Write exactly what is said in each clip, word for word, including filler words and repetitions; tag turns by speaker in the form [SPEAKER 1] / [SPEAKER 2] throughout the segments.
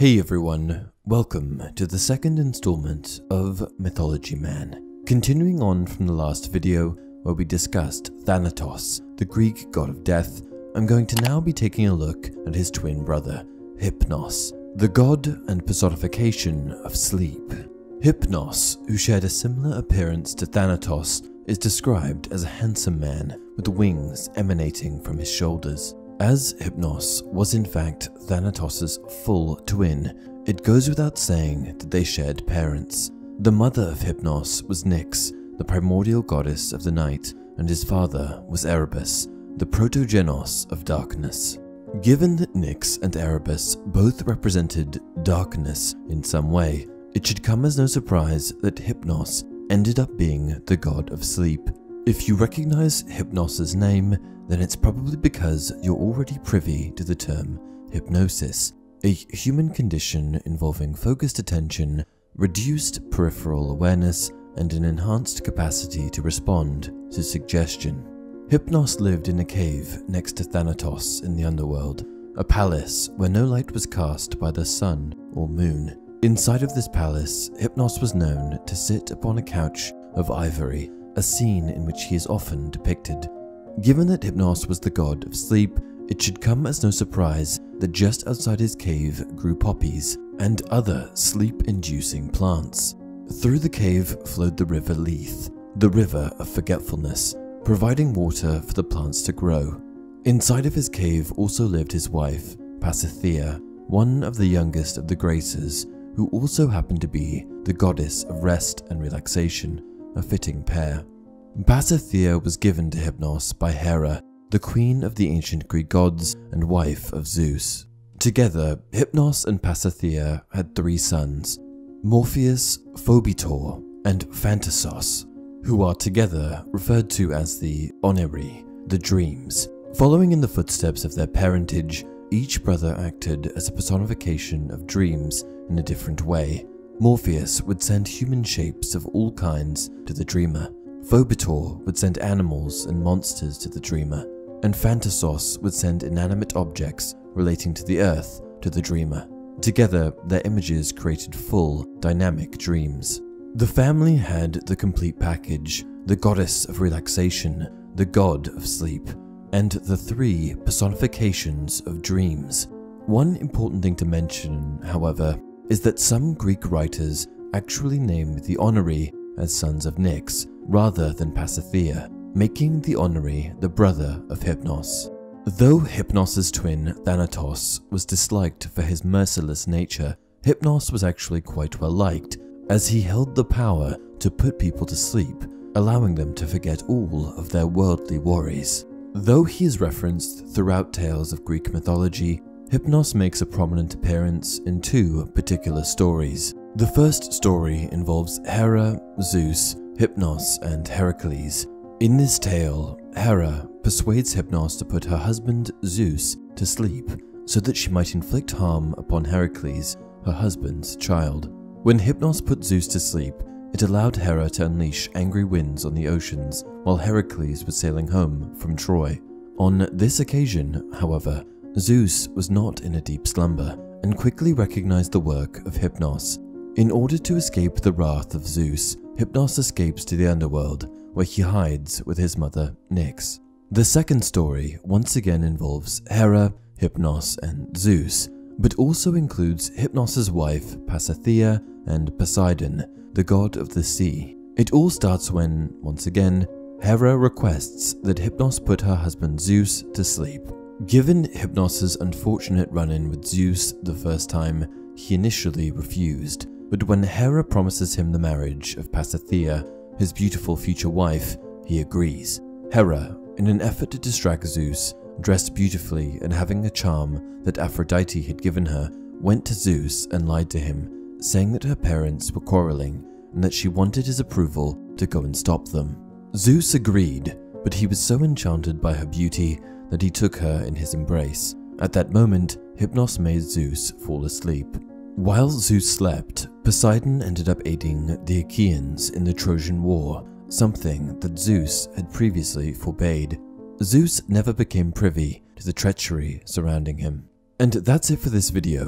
[SPEAKER 1] Hey everyone, welcome to the second installment of Mythology Man. Continuing on from the last video where we discussed Thanatos, the Greek god of death, I'm going to now be taking a look at his twin brother, Hypnos, the god and personification of sleep. Hypnos, who shared a similar appearance to Thanatos, is described as a handsome man with wings emanating from his shoulders. As Hypnos was in fact Thanatos' full twin, it goes without saying that they shared parents. The mother of Hypnos was Nyx, the primordial goddess of the night, and his father was Erebus, the Protogenos of darkness. Given that Nyx and Erebus both represented darkness in some way, it should come as no surprise that Hypnos ended up being the god of sleep. If you recognize Hypnos' name, then it's probably because you're already privy to the term hypnosis, a human condition involving focused attention, reduced peripheral awareness, and an enhanced capacity to respond to suggestion. Hypnos lived in a cave next to Thanatos in the underworld, a palace where no light was cast by the sun or moon. Inside of this palace, Hypnos was known to sit upon a couch of ivory, a scene in which he is often depicted. Given that Hypnos was the god of sleep, it should come as no surprise that just outside his cave grew poppies and other sleep-inducing plants. Through the cave flowed the river Lethe, the river of forgetfulness, providing water for the plants to grow. Inside of his cave also lived his wife, Pasithea, one of the youngest of the Graces, who also happened to be the goddess of rest and relaxation, a fitting pair. Pasithea was given to Hypnos by Hera, the queen of the ancient Greek gods and wife of Zeus. Together, Hypnos and Pasithea had three sons, Morpheus, Phobetor, and Phantasos, who are together referred to as the Oneri, the dreams. Following in the footsteps of their parentage, each brother acted as a personification of dreams in a different way. Morpheus would send human shapes of all kinds to the dreamer. Phobetor would send animals and monsters to the dreamer, and Phantasos would send inanimate objects relating to the earth to the dreamer. Together, their images created full, dynamic dreams. The family had the complete package, the goddess of relaxation, the god of sleep, and the three personifications of dreams. One important thing to mention, however, is that some Greek writers actually named the Oneri as sons of Nyx, rather than Pasithea, making the Oneri the brother of Hypnos. Though Hypnos' twin Thanatos was disliked for his merciless nature, Hypnos was actually quite well liked, as he held the power to put people to sleep, allowing them to forget all of their worldly worries. Though he is referenced throughout tales of Greek mythology, Hypnos makes a prominent appearance in two particular stories. The first story involves Hera, Zeus, Hypnos, and Heracles. In this tale, Hera persuades Hypnos to put her husband Zeus to sleep so that she might inflict harm upon Heracles, her husband's child. When Hypnos put Zeus to sleep, it allowed Hera to unleash angry winds on the oceans while Heracles was sailing home from Troy. On this occasion, however, Zeus was not in a deep slumber and quickly recognized the work of Hypnos. In order to escape the wrath of Zeus, Hypnos escapes to the underworld, where he hides with his mother, Nyx. The second story once again involves Hera, Hypnos, and Zeus, but also includes Hypnos' wife, Pasithea, and Poseidon, the god of the sea. It all starts when, once again, Hera requests that Hypnos put her husband Zeus to sleep. Given Hypnos' unfortunate run-in with Zeus the first time, he initially refused. But when Hera promises him the marriage of Pasithea, his beautiful future wife, he agrees. Hera, in an effort to distract Zeus, dressed beautifully and having a charm that Aphrodite had given her, went to Zeus and lied to him, saying that her parents were quarreling and that she wanted his approval to go and stop them. Zeus agreed, but he was so enchanted by her beauty that he took her in his embrace. At that moment, Hypnos made Zeus fall asleep. While Zeus slept, Poseidon ended up aiding the Achaeans in the Trojan War, something that Zeus had previously forbade. Zeus never became privy to the treachery surrounding him. And that's it for this video.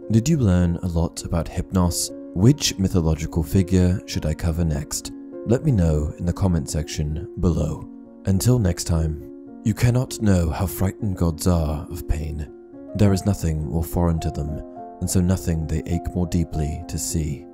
[SPEAKER 1] Did you learn a lot about Hypnos? Which mythological figure should I cover next? Let me know in the comment section below. Until next time, you cannot know how frightened gods are of pain. There is nothing more foreign to them, and so nothing they ache more deeply to see.